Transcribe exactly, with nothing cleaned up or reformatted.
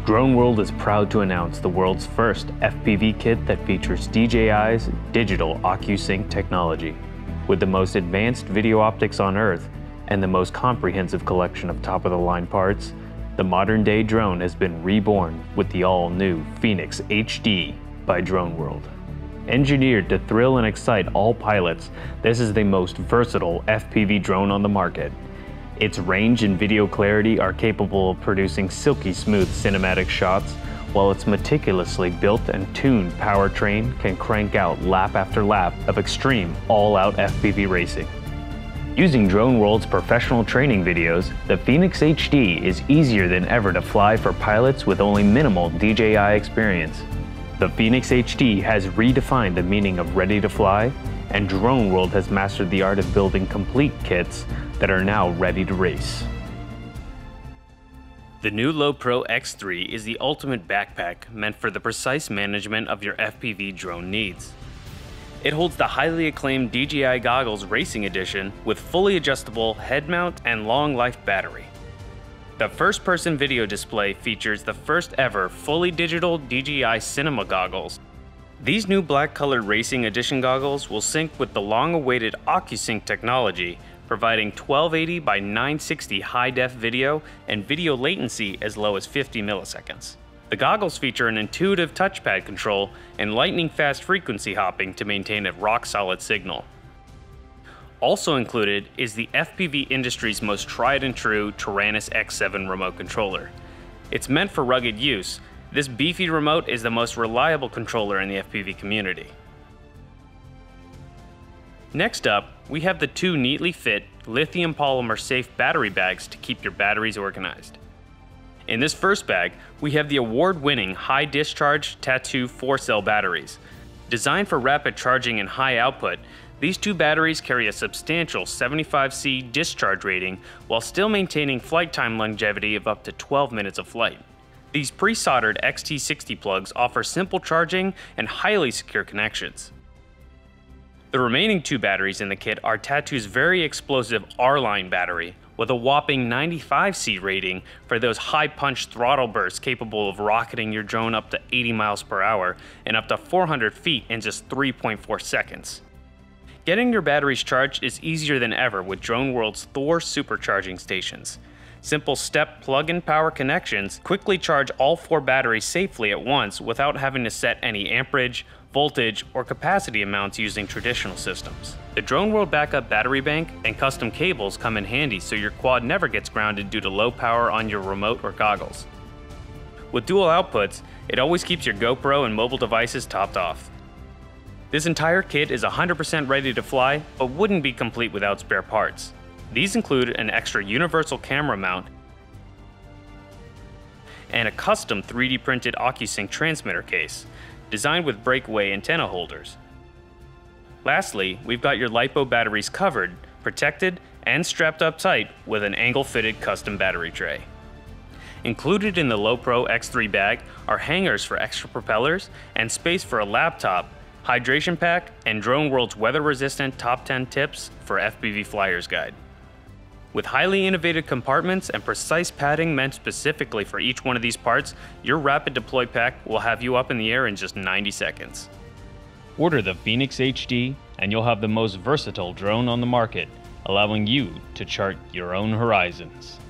Drone World is proud to announce the world's first F P V kit that features D J I's digital OcuSync technology. With the most advanced video optics on Earth and the most comprehensive collection of top-of-the-line parts, the modern-day drone has been reborn with the all-new PhoenixHD by Drone World. Engineered to thrill and excite all pilots, this is the most versatile F P V drone on the market. Its range and video clarity are capable of producing silky smooth cinematic shots, while its meticulously built and tuned powertrain can crank out lap after lap of extreme all-out F P V racing. Using Drone World's professional training videos, the PhoenixHD is easier than ever to fly for pilots with only minimal D J I experience. The PhoenixHD has redefined the meaning of ready to fly, and Drone World has mastered the art of building complete kits that are now ready to race. The new LowPro X three is the ultimate backpack meant for the precise management of your F P V drone needs. It holds the highly acclaimed D J I Goggles Racing Edition with fully adjustable head mount and long life battery. The first-person video display features the first ever fully digital D J I Cinema goggles. These new black-colored Racing Edition goggles will sync with the long-awaited OcuSync technology, providing twelve eighty by nine sixty high-def video and video latency as low as fifty milliseconds. The goggles feature an intuitive touchpad control and lightning-fast frequency hopping to maintain a rock-solid signal. Also included is the F P V industry's most tried-and-true Taranis X seven remote controller. It's meant for rugged use. This beefy remote is the most reliable controller in the F P V community. Next up, we have the two neatly fit lithium polymer safe battery bags to keep your batteries organized. In this first bag, we have the award-winning high discharge Tattoo four cell batteries. Designed for rapid charging and high output, these two batteries carry a substantial seventy-five C discharge rating while still maintaining flight time longevity of up to twelve minutes of flight. These pre-soldered X T sixty plugs offer simple charging and highly secure connections. The remaining two batteries in the kit are Tattoo's very explosive R-Line battery with a whopping ninety-five C rating for those high-punch throttle bursts capable of rocketing your drone up to eighty miles per hour and up to four hundred feet in just three point four seconds. Getting your batteries charged is easier than ever with Drone World's Thor supercharging stations. Simple step plug-in power connections quickly charge all four batteries safely at once without having to set any amperage, voltage, or capacity amounts using traditional systems. The Drone World backup battery bank and custom cables come in handy so your quad never gets grounded due to low power on your remote or goggles. With dual outputs, it always keeps your GoPro and mobile devices topped off. This entire kit is one hundred percent ready to fly, but wouldn't be complete without spare parts. These include an extra universal camera mount and a custom three D printed OcuSync transmitter case, designed with breakaway antenna holders. Lastly, we've got your LiPo batteries covered, protected, and strapped up tight with an angle-fitted custom battery tray. Included in the LowPro X three bag are hangers for extra propellers and space for a laptop, hydration pack, and Drone World's weather-resistant top ten tips for F P V Flyers Guide. With highly innovative compartments and precise padding meant specifically for each one of these parts, your rapid deploy pack will have you up in the air in just ninety seconds. Order the PhoenixHD and you'll have the most versatile drone on the market, allowing you to chart your own horizons.